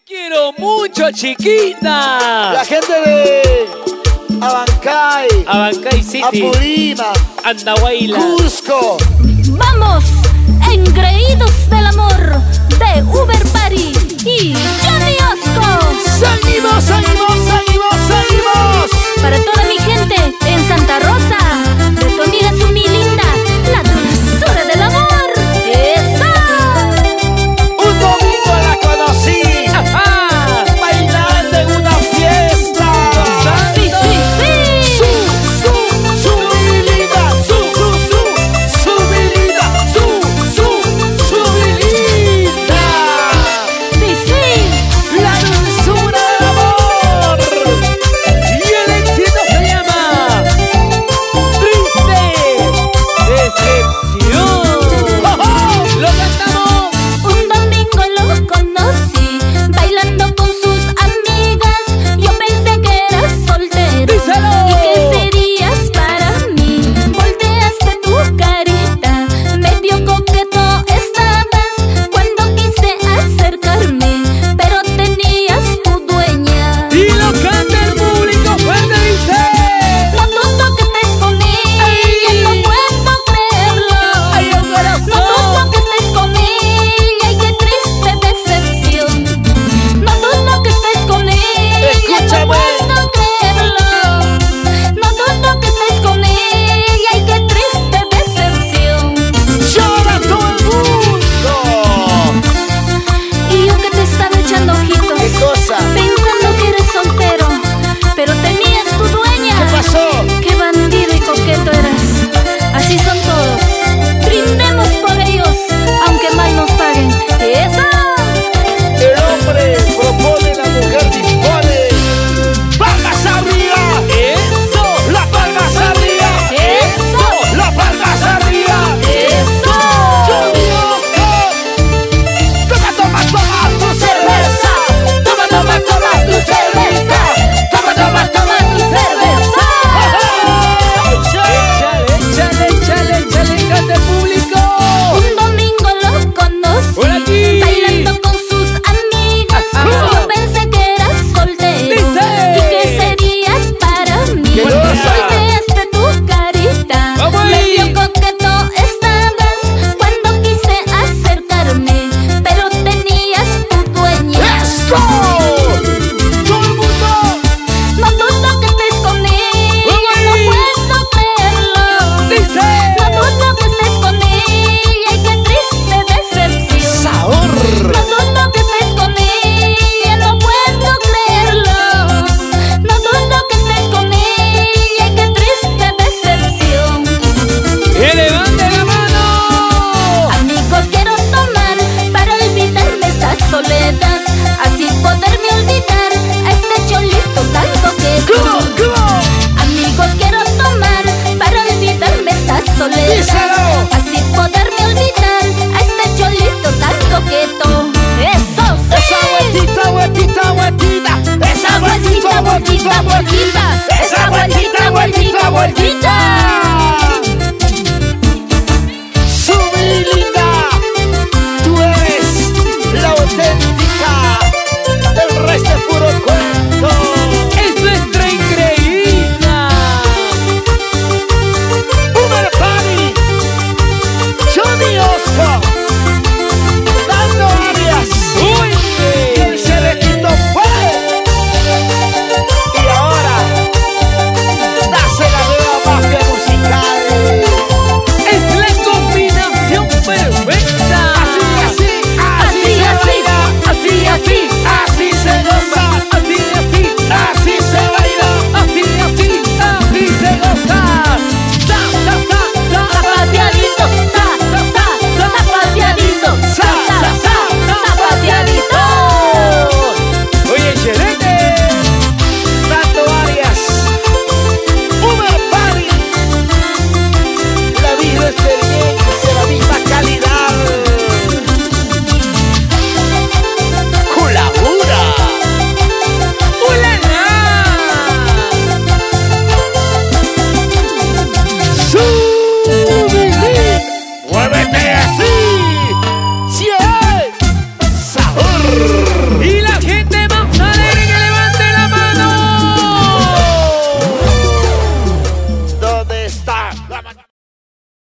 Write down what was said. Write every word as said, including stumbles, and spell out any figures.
quiero mucho, chiquita. La gente de Abancay, Abancay City, Apurímac, Andahuayla, Cusco. Vamos, engreídos del amor de Uber Party y Johnny Osco. Seguimos, seguimos, seguimos, seguimos. Para toda mi gente en Santa Rosa, de tu amiga Sumi Linda, la dulzura del amor. ¡Esa! Un domingo la conocí, ajá, bailando en una fiesta. Sí, sí, sí. Su, su, Sumi Linda, su, su, su, Sumi Linda, su, su, Sumi Linda. Sí, sí. La dulzura del amor. y el éxito se llama Triste Decepción. Lo cantamos. Un domingo lo conocí, bailando con sus amigas. Yo pensé que eras soltero Díselo. y que serías para mí. Volteaste tu carita, medio coqueto estabas cuando quise acercarme, pero tenías tu dueña. Y lo canta el público fuerte, dice. No dudo que estés con ella, no puedo creerlo. Ay, el corazón. No dudo que estés con ella, y qué triste decepción. No dudo que estés con ella, Escúchame. no puedo creerlo. No dudo que estés con ella, y qué triste decepción. Llora todo el mundo. Y yo que te estaba echando ojitos, ¿Qué cosa? pensando que eres soltero, pero tenías tu dueña. ¿Qué pasó? Qué bandido y coqueto eras. Así son todos. Brindemos por ellos, aunque mal nos paguen. ¡Eso! El hombre propone, la mujer dispone. ¡Palmas arriba! Eso. ¡La palmas arriba! ¡Eso! ¡La palmas arriba! ¡Eso! Johnny Osco. Toma, toma, toma tu cerveza. Toma, toma, toma tu cerveza. Toma, toma, toma tu cerveza. Échale, échale, échale, échale, canta el público. Un domingo lo conocí, Por aquí. bailando con sus amigas. Ajá. Yo pensé que eras soltero Dice. y que serías para mí. ¡Qué Porque cosa! volteaste tu carita, Vamos ahí. medio coqueto estabas cuando quise acercarme, pero tenías tu dueña. ¡Eso! ¡Todo el mundo! No dudo que estés con ella, no puedo creerlo. Dice. No dudo que estés con ella, y qué triste decepción. ¡Sabor! No dudo que estés con ella, no puedo creerlo. No dudo que estés con ella, y qué triste decepción. ¡Que levante la mano! Amigos quiero tomar para olvidarme esta soledad, así poderme olvidar a este cholito tan coqueto. ¡Come on, come on! Amigos quiero tomar para olvidarme esta soledad, Díselo. así poderme olvidar a este cholito tan coqueto. ¡Eso sí! Esa vueltita, vueltita, vueltita. Esa vueltita, vueltita, vueltita.